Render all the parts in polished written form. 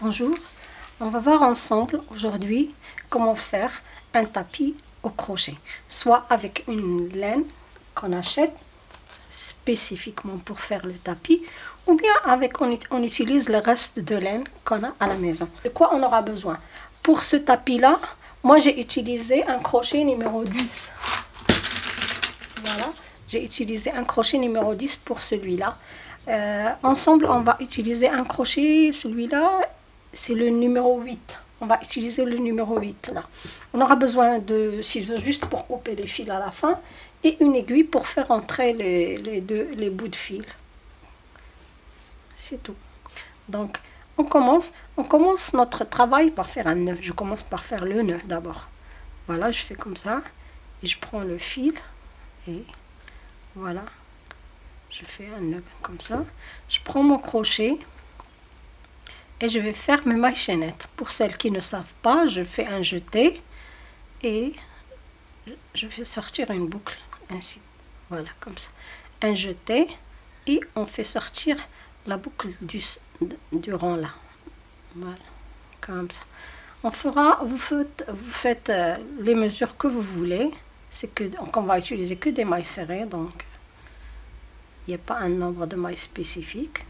Bonjour, on va voir ensemble aujourd'hui comment faire un tapis au crochet, soit avec une laine qu'on achète spécifiquement pour faire le tapis, ou bien avec on utilise le reste de laine qu'on a à la maison. De quoi on aura besoin? Pour ce tapis là, moi j'ai utilisé un crochet numéro 10. Voilà, j'ai utilisé un crochet numéro 10 pour celui-là. Ensemble on va utiliser un crochet, celui-là c'est le numéro 8. On va utiliser le numéro 8 là. On aura besoin de ciseaux juste pour couper les fils à la fin et une aiguille pour faire entrer les bouts de fil. C'est tout. Donc on commence notre travail par faire un nœud. Je commence par faire le nœud d'abord. Voilà, je fais comme ça et je prends le fil et voilà. Je fais un nœud comme ça. Je prends mon crochet et je vais faire mes mailles chaînettes. Pour celles qui ne savent pas, je fais un jeté et je vais sortir une boucle ainsi. Voilà, comme ça. Un jeté et on fait sortir la boucle du rang là. Voilà, comme ça. On fera, vous faites les mesures que vous voulez. C'est que on va utiliser que des mailles serrées, donc il n'y a pas un nombre de mailles spécifique.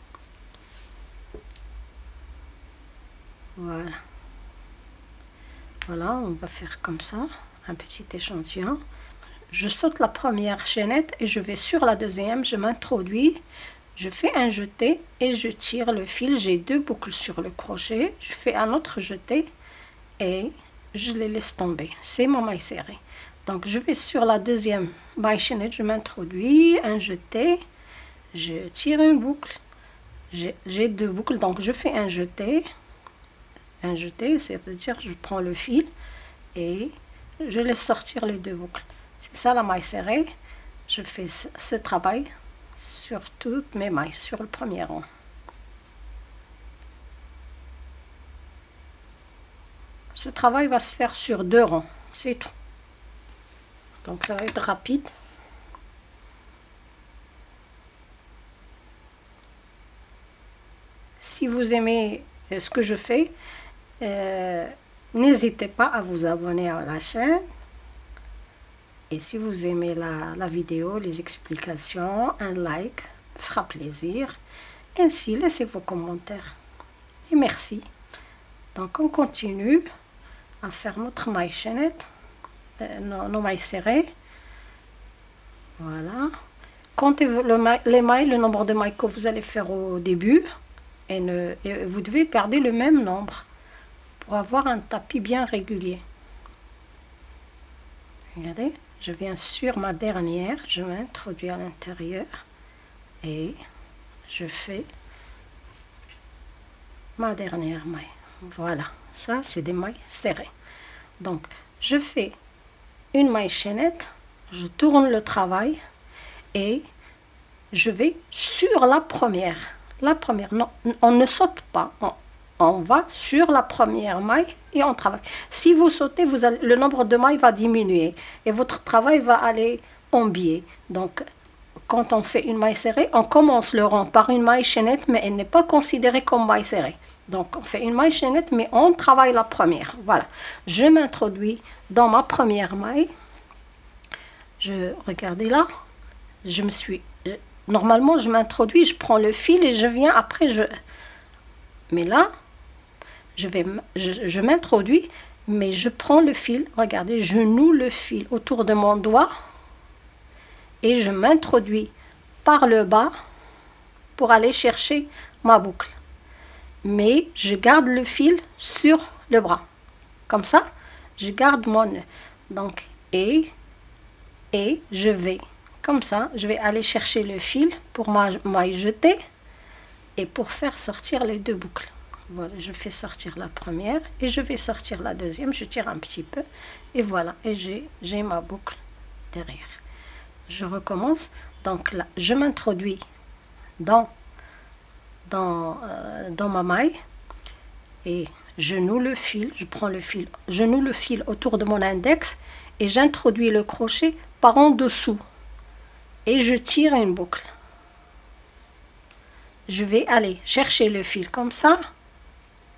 Voilà. Voilà, on va faire comme ça, un petit échantillon. Je saute la première chaînette et je vais sur la deuxième, je m'introduis, je fais un jeté et je tire le fil. J'ai deux boucles sur le crochet, je fais un autre jeté et je les laisse tomber. C'est mon maille serrée. Donc je vais sur la deuxième maille chaînette, je m'introduis, un jeté, je tire une boucle. J'ai deux boucles, donc je fais un jeté. Un jeté, ça veut dire je prends le fil et je laisse sortir les deux boucles. C'est ça la maille serrée. Je fais ce travail sur toutes mes mailles, sur le premier rang. Ce travail va se faire sur deux rangs, c'est tout. Donc ça va être rapide. Si vous aimez ce que je fais, n'hésitez pas à vous abonner à la chaîne. Et si vous aimez la vidéo, les explications, un like fera plaisir. Ainsi, laissez vos commentaires. Et merci. Donc on continue à faire notre maille chaînette, nos mailles serrées. Voilà. Comptez les mailles, le nombre de mailles que vous allez faire au début. Et vous devez garder le même nombre pour avoir un tapis bien régulier. Regardez, je viens sur ma dernière, je m'introduis à l'intérieur et je fais ma dernière maille. Voilà, ça c'est des mailles serrées. Donc je fais une maille chaînette, je tourne le travail et je vais sur la première. La première, non, on ne saute pas, on va sur la première maille et on travaille. Si vous sautez, le nombre de mailles va diminuer et votre travail va aller en biais. Donc, quand on fait une maille serrée, on commence le rang par une maille chaînette, mais elle n'est pas considérée comme maille serrée. Donc, on fait une maille chaînette, mais on travaille la première. Voilà, je m'introduis dans ma première maille. Regardez là, je me suis... Normalement, je m'introduis, je prends le fil et je viens après. Mais là, je m'introduis, mais je prends le fil. Regardez, je noue le fil autour de mon doigt et je m'introduis par le bas pour aller chercher ma boucle. Mais je garde le fil sur le bras. Comme ça, je garde mon nœud. Donc, et je vais... Comme ça, je vais aller chercher le fil pour maille jetée et pour faire sortir les deux boucles. Voilà, je fais sortir la première et je vais sortir la deuxième. Je tire un petit peu et voilà, et j'ai ma boucle derrière. Je recommence. Donc là, je m'introduis dans ma maille et je noue le fil. Je prends le fil, je noue le fil autour de mon index et j'introduis le crochet par en dessous. Et je tire une boucle. Je vais aller chercher le fil comme ça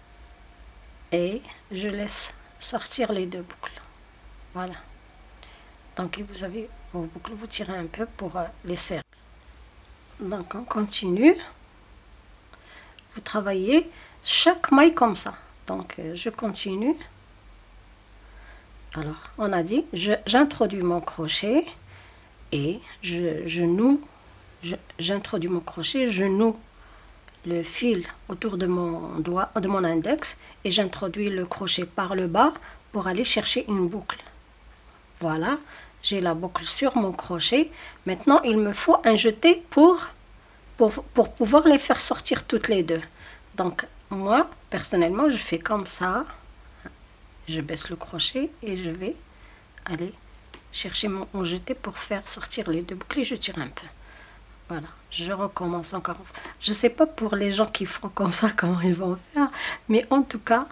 et je laisse sortir les deux boucles. Voilà. Donc vous avez vos boucles, vous tirez un peu pour les serrer. Donc on continue. Vous travaillez chaque maille comme ça. Donc je continue. Alors on a dit, j'introduis mon crochet et je noue, j'introduis mon crochet, je noue le fil autour de mon doigt, de mon index, et j'introduis le crochet par le bas pour aller chercher une boucle. Voilà, j'ai la boucle sur mon crochet. Maintenant il me faut un jeté pour pouvoir les faire sortir toutes les deux. Donc moi personnellement je fais comme ça, je baisse le crochet et je vais aller chercher mon jeté pour faire sortir les deux boucles et je tire un peu. Voilà, je recommence encore. Je ne sais pas pour les gens qui font comme ça comment ils vont faire, mais en tout cas,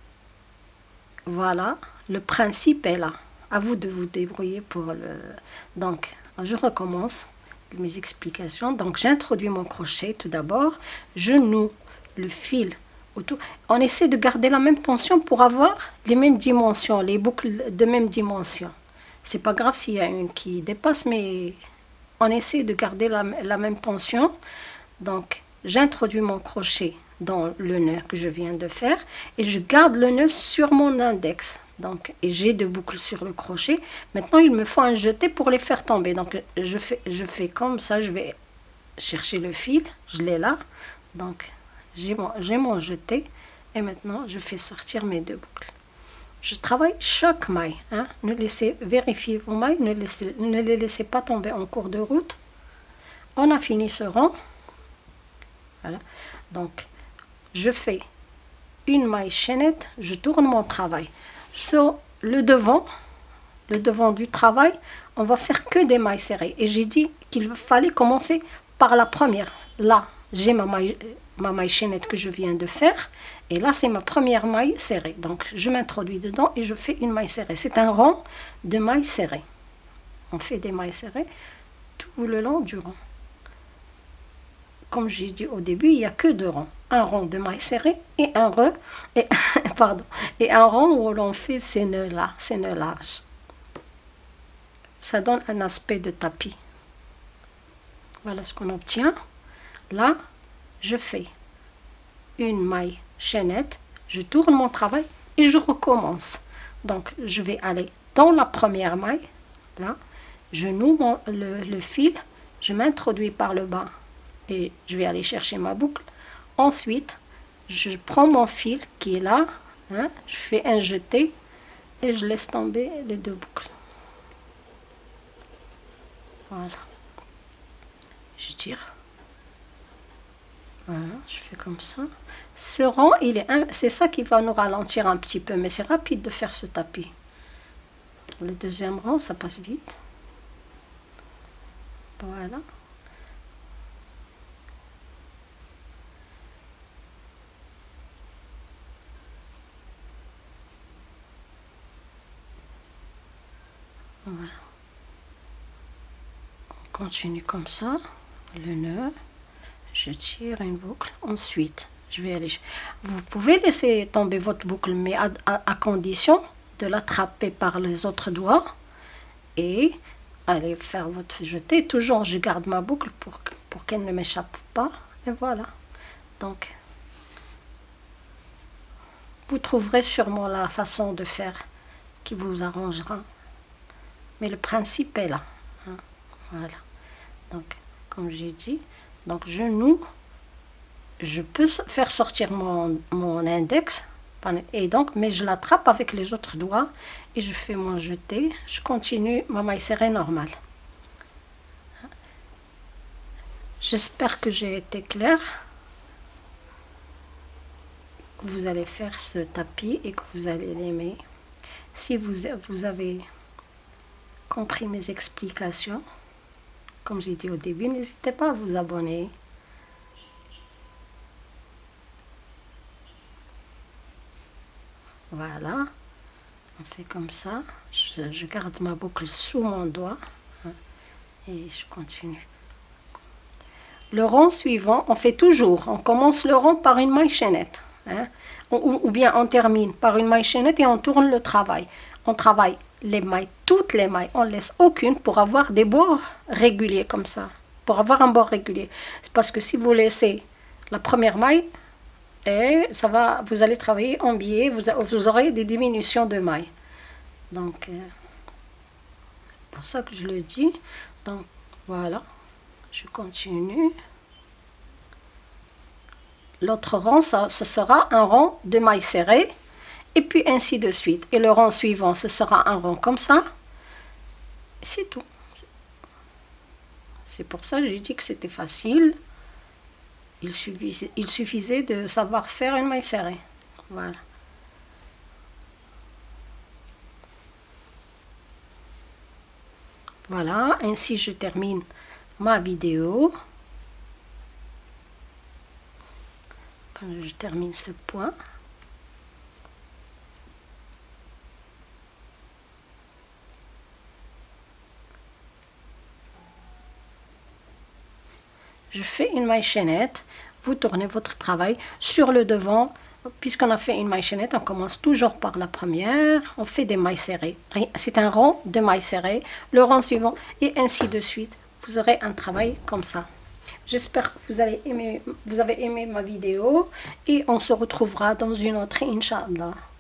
voilà, le principe est là. À vous de vous débrouiller pour le... Donc, je recommence mes explications. Donc, j'introduis mon crochet tout d'abord. Je noue le fil autour. On essaie de garder la même tension pour avoir les mêmes dimensions, les boucles de même dimension. C'est pas grave s'il y a une qui dépasse, mais on essaie de garder la même tension. Donc, j'introduis mon crochet dans le nœud que je viens de faire et je garde le nœud sur mon index. Donc, et j'ai deux boucles sur le crochet. Maintenant, il me faut un jeté pour les faire tomber. Donc, je fais comme ça. Je vais chercher le fil. Je l'ai là. Donc, j'ai mon jeté. Et maintenant, je fais sortir mes deux boucles. Je travaille chaque maille. Hein. Ne laissez vérifier vos mailles. Ne les laissez pas tomber en cours de route. On a fini ce rang. Voilà. Donc, je fais une maille chaînette. Je tourne mon travail. Sur le devant du travail, on va faire que des mailles serrées. Et j'ai dit qu'il fallait commencer par la première. Là, j'ai ma maille chaînette que je viens de faire. Et là, c'est ma première maille serrée. Donc, je m'introduis dedans et je fais une maille serrée. C'est un rang de mailles serrées. On fait des mailles serrées tout le long du rang. Comme j'ai dit au début, il n'y a que deux rangs. Un rang de mailles serrées et un rang où l'on fait ces nœuds-là, ces nœuds larges. Ça donne un aspect de tapis. Voilà ce qu'on obtient. Là, je fais une maille chaînette, je tourne mon travail et je recommence. Donc, je vais aller dans la première maille. Là, je noue le fil, je m'introduis par le bas et je vais aller chercher ma boucle. Ensuite, je prends mon fil qui est là, hein, je fais un jeté et je laisse tomber les deux boucles. Voilà. Je tire. Voilà, je fais comme ça. Ce rang, c'est ça qui va nous ralentir un petit peu, mais c'est rapide de faire ce tapis. Le deuxième rang, ça passe vite. Voilà. Voilà. On continue comme ça, le nœud, je tire une boucle, ensuite je vais aller, vous pouvez laisser tomber votre boucle mais à condition de l'attraper par les autres doigts et aller faire votre jeté. Toujours je garde ma boucle pour qu'elle ne m'échappe pas et voilà. Donc vous trouverez sûrement la façon de faire qui vous arrangera. Mais le principe est là. Hein. Voilà. Donc, comme j'ai dit, donc je noue. Je peux faire sortir mon index. Et donc, mais je l'attrape avec les autres doigts. Et je fais mon jeté. Je continue ma maille serrée normale. J'espère que j'ai été claire. Que vous allez faire ce tapis et que vous allez l'aimer. Si vous avez compris mes explications, comme j'ai dit au début, n'hésitez pas à vous abonner. Voilà, on fait comme ça. Je garde ma boucle sous mon doigt hein, et je continue. Le rang suivant, on fait toujours, on commence le rang par une maille chaînette. hein. Ou bien on termine par une maille chaînette et on tourne le travail. On travaille les mailles, toutes les mailles, on laisse aucune pour avoir des bords réguliers comme ça, pour avoir un bord régulier. C'est parce que si vous laissez la première maille, et ça va, vous allez travailler en biais, vous aurez des diminutions de mailles. Donc, c'est pour ça que je le dis. Donc, voilà, je continue. L'autre rang, ça sera un rang de mailles serrées. Et puis ainsi de suite. Et le rang suivant, ce sera un rang comme ça. C'est tout. C'est pour ça que j'ai dit que c'était facile. Il suffisait de savoir faire une maille serrée. Voilà. Voilà, ainsi je termine ma vidéo. Je termine ce point. Je fais une maille chaînette, vous tournez votre travail sur le devant. Puisqu'on a fait une maille chaînette, on commence toujours par la première, on fait des mailles serrées. C'est un rang de mailles serrées, le rang suivant et ainsi de suite. Vous aurez un travail comme ça. J'espère que vous avez aimé ma vidéo et on se retrouvera dans une autre, Inch'Allah.